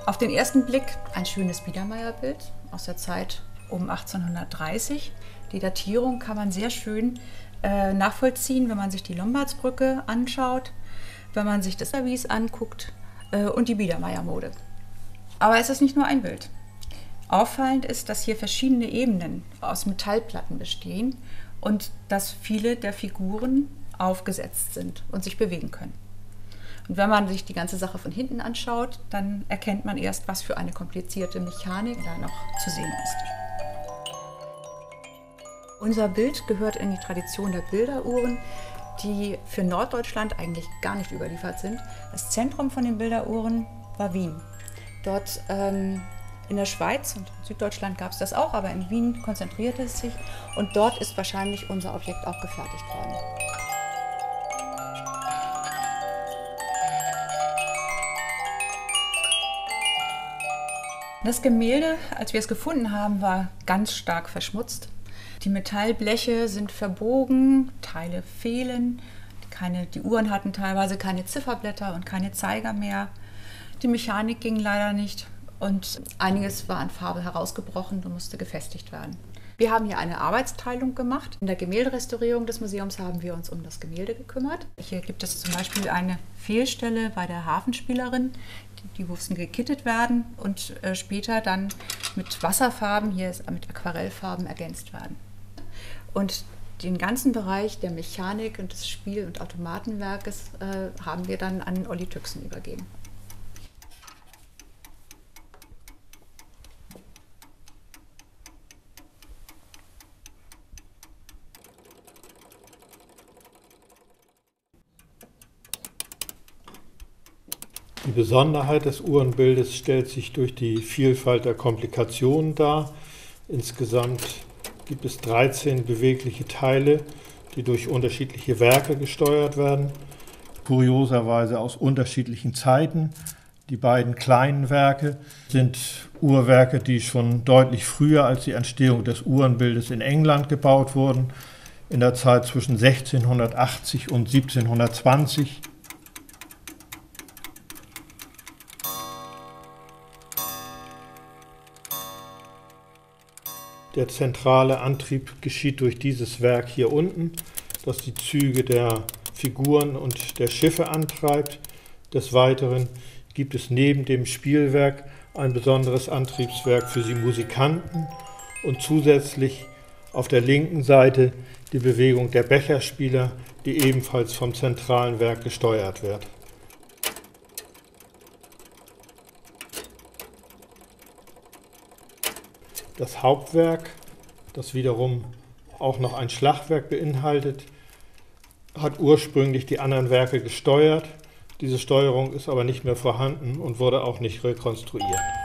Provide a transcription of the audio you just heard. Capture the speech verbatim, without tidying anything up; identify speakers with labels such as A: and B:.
A: Auf den ersten Blick ein schönes Biedermeierbild aus der Zeit um achtzehnhundertdreißig. Die Datierung kann man sehr schön äh, nachvollziehen, wenn man sich die Lombardsbrücke anschaut, wenn man sich das Service anguckt äh, und die Biedermeiermode. Aber es ist nicht nur ein Bild. Auffallend ist, dass hier verschiedene Ebenen aus Metallplatten bestehen und dass viele der Figuren aufgesetzt sind und sich bewegen können. Und wenn man sich die ganze Sache von hinten anschaut, dann erkennt man erst, was für eine komplizierte Mechanik da noch zu sehen ist. Unser Bild gehört in die Tradition der Bilderuhren, die für Norddeutschland eigentlich gar nicht überliefert sind. Das Zentrum von den Bilderuhren war Wien. Dort ähm, in der Schweiz und Süddeutschland gab es das auch, aber in Wien konzentrierte es sich und dort ist wahrscheinlich unser Objekt auch gefertigt worden. Das Gemälde, als wir es gefunden haben, war ganz stark verschmutzt. Die Metallbleche sind verbogen, Teile fehlen, keine, die Uhren hatten teilweise keine Zifferblätter und keine Zeiger mehr. Die Mechanik ging leider nicht und einiges war an Farbe herausgebrochen und musste gefestigt werden. Wir haben hier eine Arbeitsteilung gemacht. In der Gemälderestaurierung des Museums haben wir uns um das Gemälde gekümmert. Hier gibt es zum Beispiel eine Fehlstelle bei der Hafenspielerin. Die mussten gekittet werden und äh, später dann mit Wasserfarben, hier ist mit Aquarellfarben ergänzt werden. Und den ganzen Bereich der Mechanik und des Spiel- und Automatenwerkes äh, haben wir dann an Olli Tüxen übergeben.
B: Die Besonderheit des Uhrenbildes stellt sich durch die Vielfalt der Komplikationen dar. Insgesamt gibt es dreizehn bewegliche Teile, die durch unterschiedliche Werke gesteuert werden, kurioserweise aus unterschiedlichen Zeiten. Die beiden kleinen Werke sind Uhrwerke, die schon deutlich früher als die Entstehung des Uhrenbildes in England gebaut wurden, in der Zeit zwischen sechzehnhundertachtzig und siebzehnhundertzwanzig. Der zentrale Antrieb geschieht durch dieses Werk hier unten, das die Züge der Figuren und der Schiffe antreibt. Des Weiteren gibt es neben dem Spielwerk ein besonderes Antriebswerk für die Musikanten und zusätzlich auf der linken Seite die Bewegung der Becherspieler, die ebenfalls vom zentralen Werk gesteuert wird. Das Hauptwerk, das wiederum auch noch ein Schlagwerk beinhaltet, hat ursprünglich die anderen Werke gesteuert. Diese Steuerung ist aber nicht mehr vorhanden und wurde auch nicht rekonstruiert.